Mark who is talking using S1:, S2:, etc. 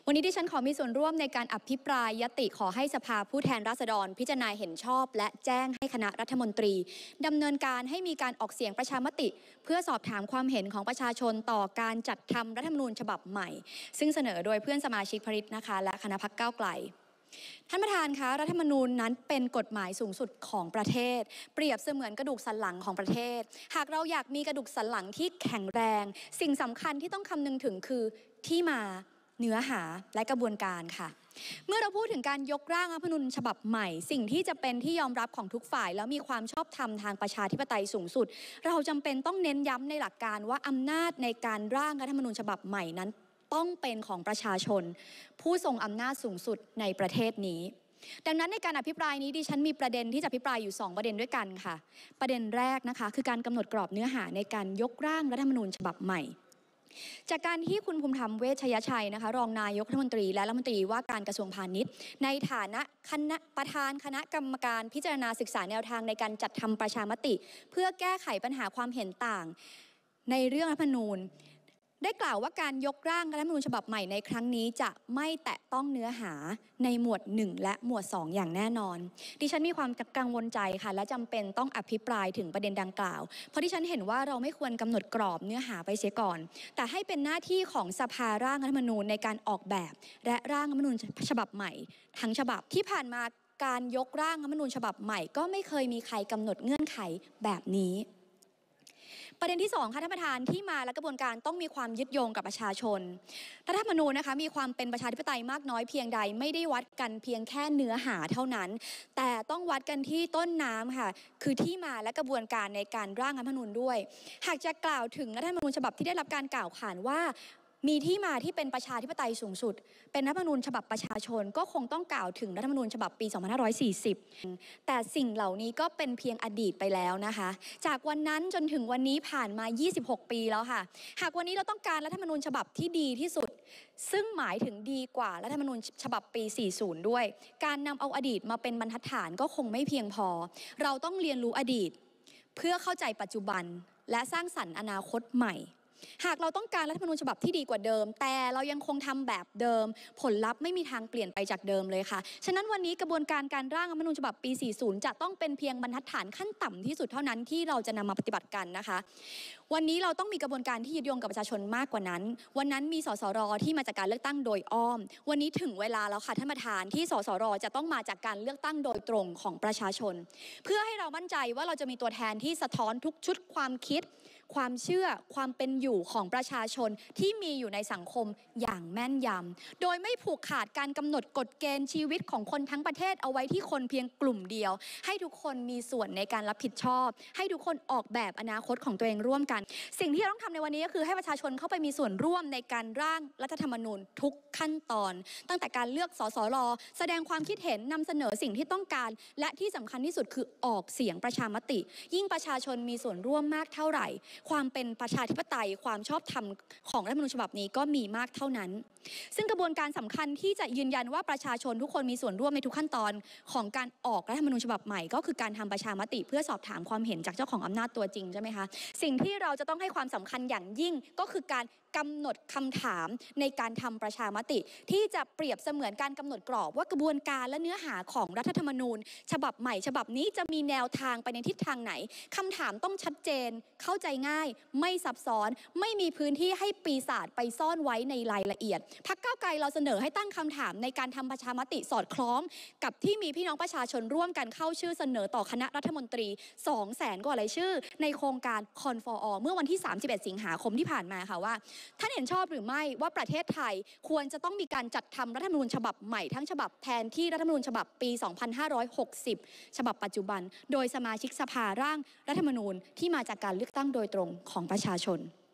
S1: วันนี้ดิฉันขอมีส่วนร่วมในการอภิปรายยติขอให้สภาผู้แทนราษฎรพิจารณาเห็นชอบและแจ้งให้คณะรัฐมนตรีดำเนินการให้มีการออกเสียงประชามติเพื่อสอบถามความเห็นของประชาชนต่อการจัดทำรัฐธรรมนูญฉบับใหม่ซึ่งเสนอโดยเพื่อนสมาชิกพริตนะคะและคณะพรรคก้าวไกลท่านประธานคะรัฐธรรมนูญนั้นเป็นกฎหมายสูงสุดของประเทศเปรียบเสมือนกระดูกสันหลังของประเทศหากเราอยากมีกระดูกสันหลังที่แข็งแรงสิ่งสำคัญที่ต้องคำนึงถึงคือที่มาเนื้อหาและกระบวนการค่ะเมื่อเราพูดถึงการยกร่างรัฐธรรมนูญฉบับใหม่สิ่งที่จะเป็นที่ยอมรับของทุกฝ่ายแล้วมีความชอบธรรมทางประชาธิปไตยสูงสุดเราจำเป็นต้องเน้นย้ำในหลักการว่าอำนาจในการร่างรัฐธรรมนูญฉบับใหม่นั้นต้องเป็นของประชาชนผู้ทรงอำนาจสูงสุดในประเทศนี้ดังนั้นในการอภิปรายนี้ดิฉันมีประเด็นที่จะอภิปรายอยู่2ประเด็นด้วยกันค่ะประเด็นแรกนะคะคือการกำหนดกรอบเนื้อหาในการยกร่างรัฐธรรมนูญฉบับใหม่จากการที่คุณภูมิธรรมเวชยชัยนะคะรองนายกรัฐมนตรีและรัฐมนตรีว่าการกระทรวงพาณิชย์ในฐานะประธานคณะกรรมการพิจารณาศึกษาแนวทางในการจัดทำประชามติเพื่อแก้ไขปัญหาความเห็นต่างในเรื่องรัฐธรรมนูญได้กล่าวว่าการยกร่างรัฐธรรมนูญฉบับใหม่ในครั้งนี้จะไม่แตะต้องเนื้อหาในหมวด1และหมวด2อย่างแน่นอนดิฉันมีความกังวลใจค่ะและจำเป็นต้องอภิปรายถึงประเด็นดังกล่าวเพราะดิฉันเห็นว่าเราไม่ควรกำหนดกรอบเนื้อหาไปเสียก่อนแต่ให้เป็นหน้าที่ของสภาร่างรัฐธรรมนูญในการออกแบบและร่างรัฐธรรมนูญฉบับใหม่ทั้งฉบับที่ผ่านมาการยกร่างรัฐธรรมนูญฉบับใหม่ก็ไม่เคยมีใครกำหนดเงื่อนไขแบบนี้ประเด็นที่2ค่ะท่านประธานที่มาและกระบวนการต้องมีความยึดโยงกับประชาชนรัฐธรรมนูญนะคะมีความเป็นประชาธิปไตยมากน้อยเพียงใดไม่ได้วัดกันเพียงแค่เนื้อหาเท่านั้นแต่ต้องวัดกันที่ต้นน้ำค่ะคือที่มาและกระบวนการในการร่างรัฐธรรมนูญด้วยหากจะกล่าวถึงรัฐธรรมนูญฉบับที่ได้รับการกล่าวขานว่ามีที่มาที่เป็นประชาธิปไตยสูงสุดเป็นรัฐธรรมนูญฉบับประชาชนก็คงต้องกล่าวถึงรัฐธรรมนูญฉบับปี 2540 แต่สิ่งเหล่านี้ก็เป็นเพียงอดีตไปแล้วนะคะจากวันนั้นจนถึงวันนี้ผ่านมา 26 ปีแล้วค่ะหากวันนี้เราต้องการรัฐธรรมนูญฉบับที่ดีที่สุดซึ่งหมายถึงดีกว่ารัฐธรรมนูญฉบับปี 40 ด้วยการนำเอาอดีตมาเป็นบรรทัดฐานก็คงไม่เพียงพอเราต้องเรียนรู้อดีตเพื่อเข้าใจปัจจุบันและสร้างสรรค์อนาคตใหม่หากเราต้องการรัฐธรรมนูญฉบับที่ดีกว่าเดิมแต่เรายังคงทำแบบเดิมผลลัพธ์ไม่มีทางเปลี่ยนไปจากเดิมเลยค่ะฉะนั้นวันนี้กระบวนการร่างรัฐธรรมนูญฉบับปี 40 จะต้องเป็นเพียงบรรทัดฐานขั้นต่ำที่สุดเท่านั้นที่เราจะนำมาปฏิบัติกันนะคะวันนี้เราต้องมีกระบวนการที่ยึดโยงกับประชาชนมากกว่านั้นวันนั้นมีสสรที่มาจากการเลือกตั้งโดยอ้อมวันนี้ถึงเวลาแล้วค่ะท่านประธานที่สสรจะต้องมาจากการเลือกตั้งโดยตรงของประชาชนเพื่อให้เรามั่นใจว่าเราจะมีตัวแทนที่สะท้อนทุกชุดความคิดความเชื่อความเป็นอยู่ของประชาชนที่มีอยู่ในสังคมอย่างแม่นยำโดยไม่ผูกขาดการกำหนดกฎเกณฑ์ชีวิตของคนทั้งประเทศเอาไว้ที่คนเพียงกลุ่มเดียวให้ทุกคนมีส่วนในการรับผิดชอบให้ทุกคนออกแบบอนาคตของตัวเองร่วมกันสิ่งที่เราต้องทำในวันนี้ก็คือให้ประชาชนเข้าไปมีส่วนร่วมในการร่างรัฐธรรมนูญทุกขั้นตอนตั้งแต่การเลือกสสรแสดงความคิดเห็นนำเสนอสิ่งที่ต้องการและที่สำคัญที่สุดคือออกเสียงประชามติยิ่งประชาชนมีส่วนร่วมมากเท่าไหร่ความเป็นประชาธิปไตยความชอบธรรมของรัฐธรรมนูญฉบับนี้ก็มีมากเท่านั้นซึ่งกระบวนการสำคัญที่จะยืนยันว่าประชาชนทุกคนมีส่วนร่วมในทุกขั้นตอนของการออกรัฐธรรมนูญฉบับใหม่ก็คือการทำประชามติเพื่อสอบถามความเห็นจากเจ้าของอำนาจตัวจริงใช่ไหมคะสิ่งที่เราจะต้องให้ความสำคัญอย่างยิ่งก็คือการกำหนดคำถามในการทำประชามติที่จะเปรียบเสมือนการกำหนดกรอบว่ากระบวนการและเนื้อหาของรัฐธรรมนูญฉบับใหม่ฉบับนี้จะมีแนวทางไปในทิศทางไหนคำถามต้องชัดเจนเข้าใจง่ายไม่ซับซ้อนไม่มีพื้นที่ให้ปีศาจไปซ่อนไว้ในรายละเอียดพรรคก้าวไกลเราเสนอให้ตั้งคำถามในการทำประชามติสอดคล้องกับที่มีพี่น้องประชาชนร่วมกันเข้าชื่อเสนอต่อคณะรัฐมนตรี 200,000 กว่ารายชื่อในโครงการ Con for All เมื่อวันที่ 31 สิงหาคมที่ผ่านมาค่ะว่าท่านเห็นชอบหรือไม่ว่าประเทศไทยควรจะต้องมีการจัดทำรัฐธรรมนูญฉบับใหม่ทั้งฉบับแทนที่รัฐธรรมนูญฉบับปี 2560 ฉบับปัจจุบันโดยสมาชิกสภาร่างรัฐธรรมนูญที่มาจากการเลือกตั้งโดยตรงของประชาชน